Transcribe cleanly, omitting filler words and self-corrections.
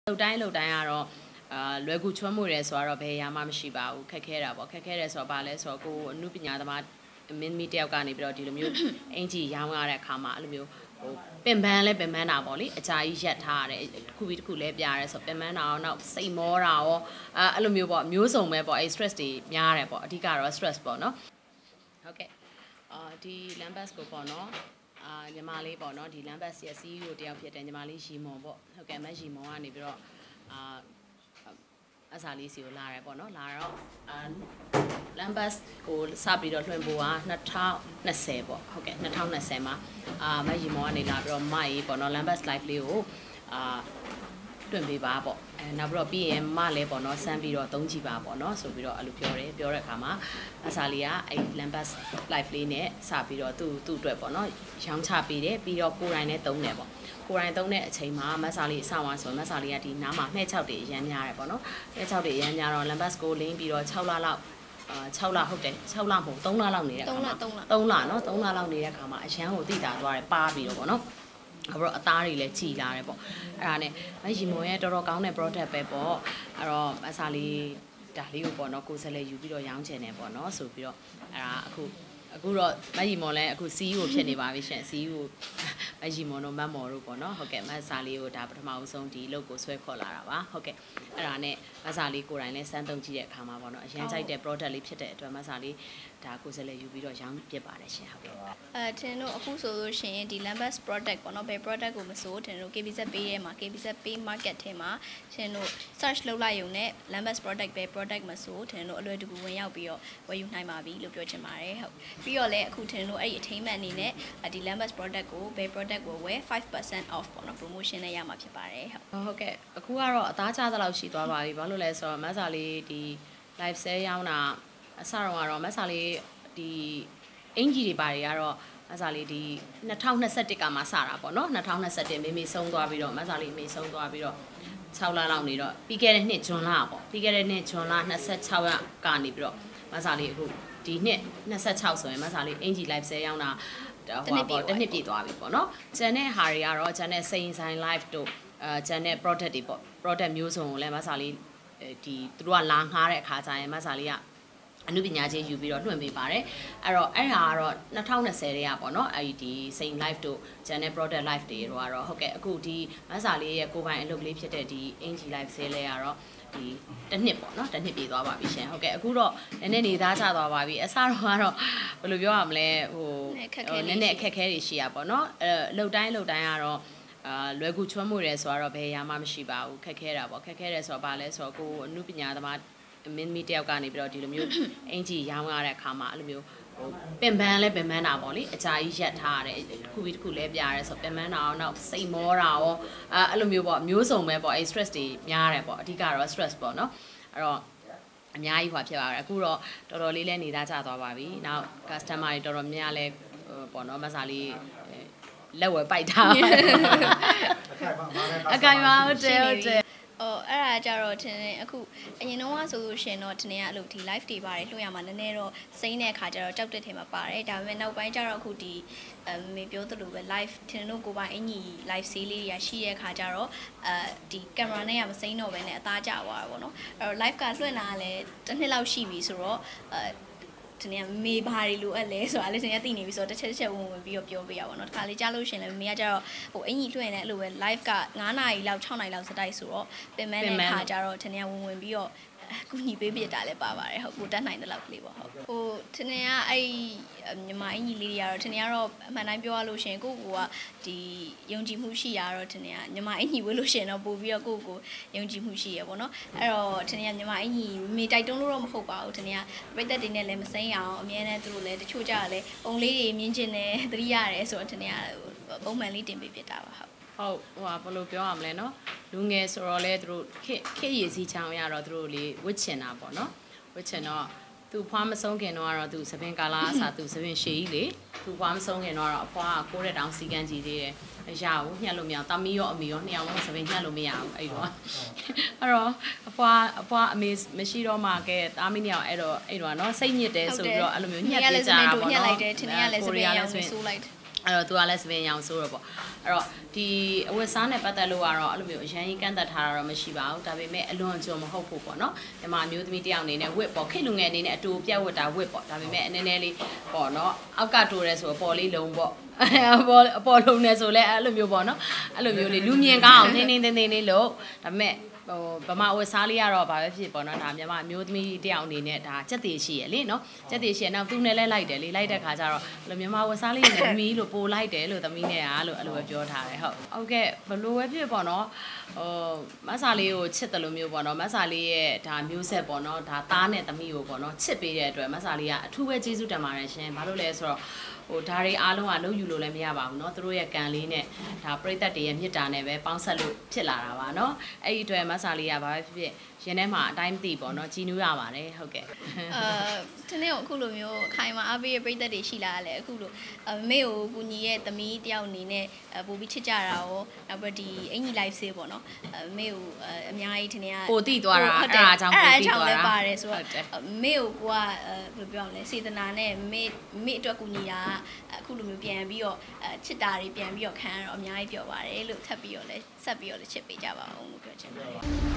lâuတိုင်းကတော့လွယ်ကူချွတ်မှုရဲဆိုတော့ဘယ်ရာမှမရှိပါဘူးခက်ခဲတာပေါ့ခက်ခဲတယ်ဆိုတော့ဗာလဲဆိုတော့ကိုအမှုပညာသမားမင်းမီတယောက်ကနေပြီးတော့ဒီလိုမျိုးအင်ကြီးရောင်းရတဲ့အခါမှာအဲ့လိုမျိုးဟိုပင်ပန်းလဲပင်ပန်းတာပေါ့လေအကြာကြီးရက်ထားရတယ်တစ်ခုပြီးတစ်ခုလဲပြရဲဆိုပင်ပန်းတာရောနောက်စိတ်မောတာရောအဲ့လိုမျိုးပေါ့မျိုးစုံပဲပေါ့အဲ့ stress တွေများတယ်ပေါ့အဓိကတော့ stress ပေါ့နော်ဟုတ်ကဲ့ဒီ lambus ကိုပေါ့နော်ညီမလေးပေါ့နော်ဒီ lambus ရဲ့ CEO တယောက်ဖြစ်တယ်ညီမလေးရီမွန်ပေါ့ဟုတ်ကဲ့မရီမွန်ကနေပြီးတော့အစားလေးစီကိုလာရဲပေါ့နော်လာတော့lambus ကိုစပြီးတော့လွှင့်ဖို့က2020ပေါ့ဟုတ်ကဲ့2020မှာမရီမောကနေလာပြီးတော့မိုက်ပေါ့နော် lambus live လေးကိုတွင်ပေးပါပေါ့နောက်ပြီးတော့ပြီးရင်မလည်းပေါ့နော်စမ်းပြီးတော့သုံးကြည့်ပါပေါ့နော်ဆိုပြီးတော့အဲ့လိုပြောတဲ့အခါမှာအစားလေးကအဲ့ lambus live လေးနဲ့စပြီးတော့သူ့အတွက်ပေါ့နော်ရောင်းချပေးတယ်ပြီးတော့ကိုယ်တိုင်နဲ့သုံးတယ်ပေါ့ကိုယ်တိုင်သုံးတဲ့အချိန်မှာမက်စာလေးအစဝါဆိုမက်စာလေးကဒီနားမှာမှဲ့6တွေအရမ်းများတယ်ပေါ့နော်မှဲ့6တွေအရမ်းများတော့ lambus ကိုလင်းပြီးတော့6လလောက်6လဟုတ်တယ်6လမဟုတ်3လလောက်နေတဲ့အခါမှာ3လနော်3လလောက်နေတဲ့အခါမှာအရန်ကိုတိတာသွားတယ်ပါပြီးတော့ပေါ့နော်အဲ့တော့အသားတွေလည်းကြည်လာတယ်ပေါ့အဲ့ဒါနဲ့မရီမွန်ရဲ့တော်တော်ကောင်းတဲ့ product ပဲပေါ့အဲ့တော့အစားလေးဒါလေးကိုပေါ့နော်ကိုယ်ဆက်လက်ယူပြီးတော့ရောင်းချင်တယ်ပေါ့နော်ဆိုပြီးတော့အဲ့ဒါအခုတော့မရီမွန်လည်းအခု CEO ဖြစ်နေပါပြီရှင် CEO မရီမွန်တို့မတ်မော်တို့ပေါ့နော်ဟုတ်ကဲ့မဆာလေးကိုဒါပထမဦးဆုံးဒီလုတ်ကိုဆွဲခေါ်လာတာပါဟုတ်ကဲ့အဲ့ဒါနဲ့မဆာလေးကိုယ်တိုင်လည်းစမ်းသုံးကြည့်တဲ့အခါမှာပေါ့နော်အရင်ကြိုက်တဲ့ product လေးဖြစ်တဲ့အတွက်မဆာလေးဒါကိုယ်ဆက်လက်ယူပြီးတော့ရောင်းပြပါတယ်ရှင်ဟုတ်ကဲ့ထင်တို့အခုဆိုလို့ရှိရင်ဒီ lambus product ပေါ့နော်ဘယ် product ကိုမဆိုထင်တို့ KBZ ပေးထဲမှာ KBZ ပေး market ထဲမှာထင်တို့ search လုပ်လိုက်ရုံနဲ့ lambus product ပဲ product မဆိုထင်တို့အလွယ်တကူဝင်ရောက်ပြီးတော့ဝယ်ယူနိုင်ပါပြီလို့ပြောချင်ပါတယ်ဟုတ်ပြီးတော့လည်းအခုထင်တို့အဲ့ဒီအထိမ်းအမှတ်အနေနဲ့ဒီ lambus product ကိုဘယ် product ကိုဝယ် 5% off ပေါ့နော် promotion နဲ့ရမှာဖြစ်ပါတယ်ဟုတ်ကဲ့အခုကတော့အသားကျသလောက်ရှိသွားပါပြီဘာလို့လဲဆိုတော့မဆာလေးဒီ live sale ရောင်းတာအစတော့ကတော့မဆာလေးဒီအင်ဂျီတွေပါတွေကတော့မဆာလေးဒီ2021ကမှစတာပေါ့နော်2021မေမေဆုံးသွားပြီးတော့မဆာလေးမေဆုံးသွားပြီးတော့6လလောက်နေတော့ပြီးခဲ့တဲ့နှစ်ဇွန်လပေါ့ပြီးခဲ့တဲ့နှစ်ဇွန်လ26ရက်ကနေပြီးတော့မဆာလေးအခုဒီနှစ်26ဆိုရင်မဆာလေးအင်ဂျီ live sale ရောင်းတာဟိုပေါ့တစ်နှစ်ပြည့်သွားပြီပေါ့နော်ကျန်တဲ့ဟာတွေကတော့ကျန်တဲ့စိန်ဆိုင် live တို့ကျန်တဲ့ product တွေပေါ့ product မျိုးစုံကိုလည်းမဆာလေးဒီသူတို့ကလာငှားတဲ့အခါကျရင်မဆာလေးကအမှုပညာချင်းယူပြီးတော့လွှင့်ပေးပါတယ်အဲ့တော့အဲ့ဟာကတော့2020တည်းကပေါ့နော်အဲ့ဒီစိန် live တို့ channel product live တွေတော့ကတော့ဟုတ်ကဲ့အခုဒီမဆာလေးရဲ့ကိုပိုင်အလုပ်လေးဖြစ်တဲ့ဒီအင်ဂျီ live sale လေးကတော့ဒီတစ်နှစ်ပေါ့နော်တစ်နှစ်ပြည့်သွားပါပြီရှင်ဟုတ်ကဲ့အခုတော့နည်းနည်းနေသားချသွားပါပြီအစားတော့ကတော့ဘယ်လိုပြောရမလဲဟိုနည်းနည်းအခက်ခဲတွေရှိရပါတော့လှုပ်တိုင်းကတော့လွယ်ကူချွတ်မှုရဲဆိုတော့ဘယ်ရာမှမရှိပါဘူးခက်ခဲတာပေါ့ခက်ခဲတယ်ဆိုတော့ဗာလဲဆိုတော့ကိုအမှုပညာသမားမင်းမီတယောက်ကနေပြီးတော့ဒီလိုမျိုးအင်ကြီးရောင်းရတဲ့အခါမှာအဲ့လိုမျိုးဟိုပင်ပန်းလဲပင်ပန်းတာပေါ့လေအကြာကြီးရက်ထားရတယ်တစ်ခုပြီးတစ်ခုလဲပြရဲဆိုပင်ပန်းတာရောနောက်စိတ်မောတာရောအဲ့လိုမျိုးပေါ့မျိုးစုံပဲပေါ့အဲ့ stress တွေများတယ်ပေါ့အဓိကတော့ stress ပေါ့နော်အဲ့တော့အများကြီးဟွာဖြစ်ပါတယ်အခုတော့တော်တော်လေးလဲနေသားကျသွားပါပြီနောက် customer တွေတော်တော်များလဲပေါ့နော်မဆာလေးလက်ဝဲပိုက်တာအကိုင်ပါဟုတ်တယ်အဲ့ဒါကြတော့ထင်တယ်အခုအရင်တော့ဆိုလို့ရှင်တော့ထင်တယ်အဲ့လိုဒီ live တွေပါတယ်လွှင့်ရမှာနည်းနည်းတော့စိမ့်တဲ့အခါကျတော့ကြောက်တဲ့ထဲမှာပါတယ်ဒါပေမဲ့နောက်ပိုင်းကျတော့အခုဒီမေပြောသလိုပဲ live ထင်တို့ကိုပိုင်အင်ကြီး live sale လေးတွေရှိတဲ့အခါကျတော့ဒီ camera နဲ့ကမစိမ့်တော့ဘဲနဲ့အသားကျသွားတာပေါ့နော်အဲ့တော့ live ကလွှင့်တာကလည်းတစ်နှစ်လောက်ရှိပြီဆိုတော့တနေ့မေဘာတွေလိုအပ်လဲဆိုတာလည်းတနေ့သိနေပြီဆိုတော့တစ်ချက်ဝင်ပြီးတော့ပြောပေးရပါတော့။တခါလေးကြားလို့ရှင်လည်းမေကကျတော့ဟိုအင်ကြီးလွှင့်နေအဲ့လိုပဲ live က9နာရီလောက်6နာရီလောက်စတိုက်ဆိုတော့ပင်မတဲ့ခါကျတော့တနေ့ဝင်ပြီးတော့ကူညီပေးပြတာလည်းပါပါတယ်ဟုတ်ကိုတက်နိုင်တဲ့လောက်ကလေးပေါ့ဟုတ်ဟိုတနေ့ကအဲ့မြန်မာအင်ကြီးလေးတွေကတော့တနေ့ကတော့အမှန်တိုင်းပြောရလို့ရှင်ကိုကဒီယုံကြည်မှုရှိရတော့တနေ့ကမြန်မာအင်ကြီးဝေးလို့ရှင်တော့ပို့ပြီးတော့ကိုယုံကြည်မှုရှိရပေါ့နော်အဲ့တော့တနေ့ကမြန်မာအင်ကြီးမေတိုက်တွန်းလို့တော့မဟုတ်ပါဘူးတနေ့ကပြည်သက်တွေနဲ့လည်းမစိမ်းအောင်အမြဲတမ်းသူတို့လည်းတချို့ကြရလဲပုံလေးတွေမြင်ကျင်တယ်သတိရတယ်ဆိုတော့တနေ့ကပုံမှန်လေးတင်ပေးပြတာပါဟုတ်ဟုတ်ဟိုဘယ်လိုပြောရမလဲနော်လူငယ်ဆိုတော့လဲသူတို့ခေရည်စည်းချောင်းရတော့သူတို့လေးဝစ်ချင်တာပေါ့နော်ဝစ်ချင်တော့သူဖွားမဆုံးခင်တော့ကတော့သူသပင်ကာလာအစားသူသပင်ရှည်ကြီးလေသူဖွားမဆုံးခင်တော့အဖွားက6တဲ့တောင်စီကန်းကြီးသေးတယ်အရာကိုညှက်လို့မရအောင်တမီးရောအမေရောနှစ်ယောက်လုံးသပင်ညှက်လို့မရအောင်အဲ့တော့အဖွားအမေမရှိတော့မှကဲတာမီးနှစ်ယောက်အဲ့တော့နော်စိတ်ညစ်တယ်ဆိုပြီးတော့အဲ့လိုမျိုးညှက်ပေးကြတာပေါ့နော်ညှက်လိုက်တယ်ထင်ရလဲသပင်ရောင်ဆိုးလိုက်အဲ့တော့သူကလည်းစပင်ရောင်ဆိုးတော့ပေါ့အဲ့တော့ဒီအဝတ်စားနဲ့ပတ်သက်လို့ကတော့အဲ့လိုမျိုးအရန်ကြီးကန့်သက်ထားတာတော့မရှိပါဘူးဒါပေမဲ့အလွန်အကျွံမဟုတ်ဖို့ပေါ့နော်ဒီမှာအမျိုးသမီးတယောက်အနေနဲ့ဝတ်ပေါ့ခေတ်လူငယ်အနေနဲ့အတူပြတ်ဝတ်တာဝတ်ပေါ့ဒါပေမဲ့နည်းနည်းလေးပေါ့နော်အောက်ကတိုးရဲဆိုအပေါ်လေးလုံးပေါ့အပေါ်လုံးနေဆိုလဲအဲ့လိုမျိုးပေါ့နော်အဲ့လိုမျိုးလေးလူမြင်ကောင်းအောင်တင်းလေးလို့ဒါပေမဲ့ဗမာဝတ်စားလေးကတော့ဗာပဲဖြစ်ပေါ့နော်ဒါမြန်မာအမျိုးသမီးတယောက်အနေနဲ့ဒါစက်သေးရှိရလေနော်စက်သေးရှိရနောက်သူနဲ့လဲလိုက်တယ်လေလိုက်တဲ့ခါကျတော့ဘယ်လိုမြန်မာဝတ်စားလေးနဲ့သမီးလို့ပို့လိုက်တယ်လို့သမီးနဲ့အားလို့အဲ့လိုပဲပြောထားတယ်ဟုတ်ကဲ့ဘယ်လိုပဲဖြစ်ပေါ့နော်မဆာလေးကိုချစ်တယ်လို့မျိုးပေါ့နော်မဆာလေးရဲ့ဒါမျိုးဆက်ပေါ့နော်ဒါသားနဲ့သမီးကိုပေါ့နော်ချစ်ပေးတဲ့အတွက်မဆာလေးကအထူးပဲကျေးဇူးတင်ပါတယ်ရှင်ဘာလို့လဲဆိုတော့ဒါတွေအားလုံးကလုံးယူလို့လည်းမရပါဘူးเนาะသူတို့ရဲ့ကံလေးနဲ့ဒါပရိသတ်တွေရဲ့မြစ်တာနဲ့ပဲပေါင်းဆက်လို့ဖြစ်လာတာပါเนาะအဲ့ဒီအတွက်မဆာလေးကဘာပဲဖြစ်ဖြစ်ရင်ထဲမှာအတိုင်းမသိပေါ့เนาะကြီးနူးရပါတယ်ဟုတ်ကဲ့ဒီနေ့အခုလိုမျိုးခိုင်မာအားပေးရဲ့ပရိသတ်တွေရှိလာတယ်အခုလိုမေကိုကူညီရဲ့သမီးတယောက်အနေနဲ့ပို့ပြီးချစ်ကြတာရောနောက်ပြီးဒီအင်ကြီး live ဆေးပေါ့เนาะမေကိုအများကြီးဒီနေ့ကပို့တိသွားတာအဲ့ဒါအကြောင်းပို့တိသွားတာပါတယ်ဆိုတော့မေကိုကဘယ်လိုပြောမလဲစေတနာနဲ့မေအတွက်ကူညီတာအခုလိုမျိုးပြန်ပြီးတော့ချစ်တာတွေပြန်ပြီးတော့ခံရတော့အများကြီးပြောပါတယ်လို့ထပ်ပြီးတော့လဲဆက်ပြီးတော့လဲချစ်ပေးကြပါအောင်လို့ပြောချင်ပါတယ်